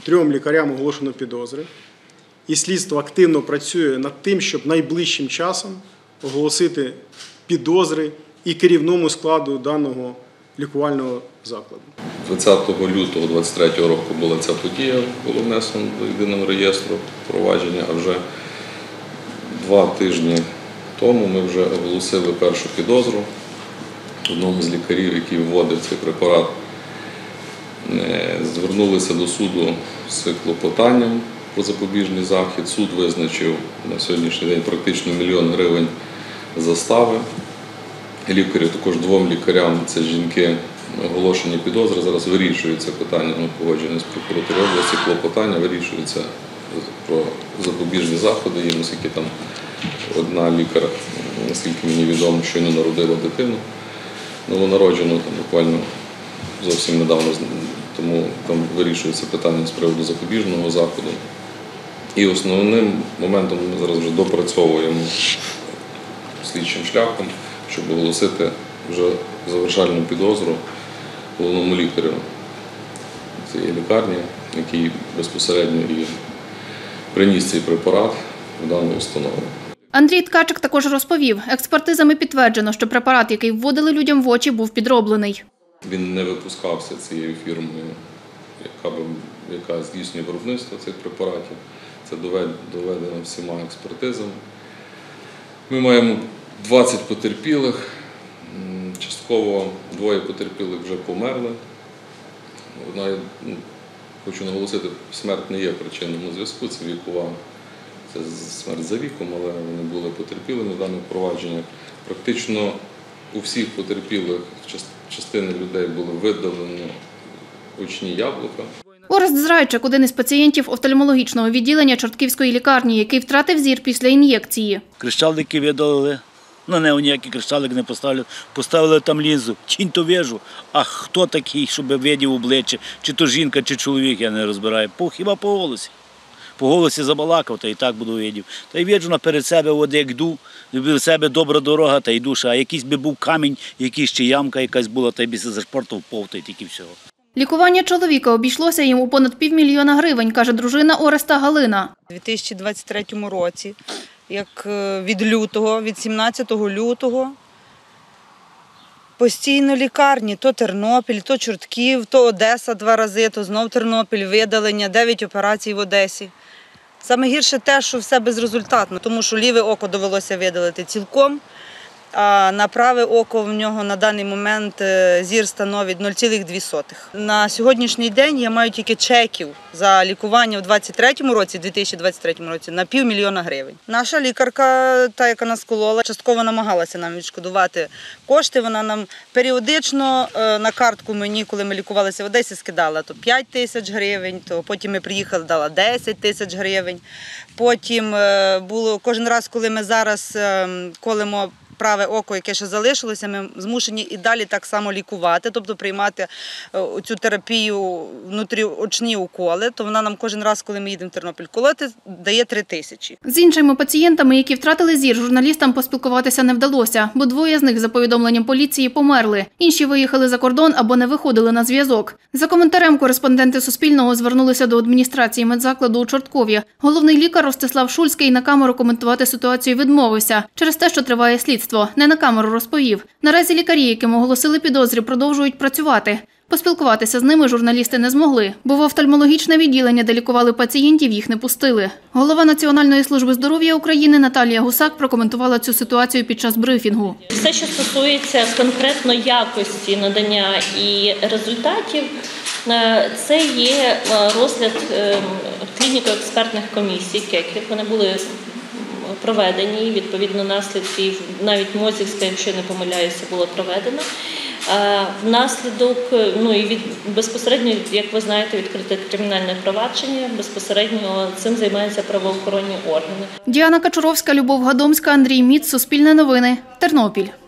3 лікарям оголошено підозри. І слідство активно працює над тим, щоб найближчим часом оголосити підозри і керівному складу даного лікувального закладу. 20 лютого 2023 року була ця подія, було внесено до єдиного реєстру провадження, а вже 2 тижні тому ми вже оголосили першу підозру одному з лікарів, який вводив цей препарат. Звернулися до суду з клопотанням про запобіжний захід. Суд визначив на сьогоднішній день практично 1 мільйон гривень застави. Лікарю, також 2 лікарям, це жінки, оголошені підозри. Зараз вирішується питання погодження з прокуратурою області, клопотання вирішується про запобіжні заходи. Їм, оскільки там одна лікар, наскільки мені відомо, щойно народила дитину, новонароджену, буквально зовсім недавно, тому там вирішується питання з приводу запобіжного заходу. І основним моментом ми зараз вже допрацьовуємо слідчим шляхом, щоб оголосити вже завершальну підозру головному лікарю цієї лікарні, який безпосередньо і приніс цей препарат в дану установу. Андрій Ткачик також розповів, експертизами підтверджено, що препарат, який вводили людям в очі, був підроблений. Він не випускався цією фірмою, яка здійснює виробництво цих препаратів. Це доведено всіма експертизами. Ми маємо 20 потерпілих, частково 2 потерпілих вже померли. Хочу наголосити, смерть не є причинному зв'язку, це вікова, це смерть за віком, але вони були потерпілими в даному провадженні. Практично у всіх потерпілих частини людей було видалено очні яблука. Орест Зрайчик – один із пацієнтів офтальмологічного відділення Чортківської лікарні, який втратив зір після ін'єкції. Крещалики видалили, на нього ніякий крещалик не поставили. Поставили там лінзу, тінь то вижу, а хто такий, щоб видів обличчя, чи то жінка, чи чоловік, я не розбираю. Хіба по голосі. По голосі забалакав, та і так буду видів. Та й виджу наперед себе, от як йду, від себе добра дорога, та йду, а якийсь би був камінь, якийсь чи ямка якась була, та й би за шпортом впав, та й тільки всього. Лікування чоловіка обійшлося їм у понад 500 000 гривень, каже дружина Ореста Галина. У 2023 році, як від 17 лютого, постійно лікарні, то Тернопіль, то Чортків, то Одеса 2 рази, то знов Тернопіль, видалення, 9 операцій в Одесі. Саме гірше те, що все безрезультатно, тому що ліве око довелося видалити цілком, а на праве око в нього на даний момент зір становить 0,2. На сьогоднішній день я маю тільки чеків за лікування у 2023 році на 500 000 гривень. Наша лікарка, та, яка нас колола, частково намагалася нам відшкодувати кошти. Вона нам періодично на картку мені, коли ми лікувалися в Одесі, скидала то 5 тисяч гривень, то потім ми приїхали, дала 10 тисяч гривень. Потім було кожен раз, коли ми зараз колемо праве око, яке ще залишилося, ми змушені і далі так само лікувати, тобто приймати цю терапію внутріочні уколи, то вона нам кожен раз, коли ми їдемо в Тернопіль колоти, дає 3 тисячі. З іншими пацієнтами, які втратили зір, журналістам поспілкуватися не вдалося, бо 2 з них, за повідомленням поліції, померли. Інші виїхали за кордон або не виходили на зв'язок. За коментарем кореспонденти Суспільного звернулися до адміністрації медзакладу у Чорткові. Головний лікар Ростислав Шульський на камеру коментувати ситуацію відмовився через те, що триває слідство. Не на камеру розповів. Наразі лікарі, яким оголосили підозри, продовжують працювати. Поспілкуватися з ними журналісти не змогли, бо в офтальмологічне відділення, де лікували пацієнтів, їх не пустили. Голова Національної служби здоров'я України Наталія Гусак прокоментувала цю ситуацію під час брифінгу. Все, що стосується конкретно якості надання і результатів, це є розгляд клініко-експертних комісій, КЕКів. Вони були проведені, відповідно наслідків, навіть Мозівська, якщо я не помиляюся, було проведено. Внаслідок, і безпосередньо, як ви знаєте, відкрите кримінальне провадження, безпосередньо цим займаються правоохоронні органи. Діана Качуровська, Любов Гадомська, Андрій Міц, Суспільне новини, Тернопіль.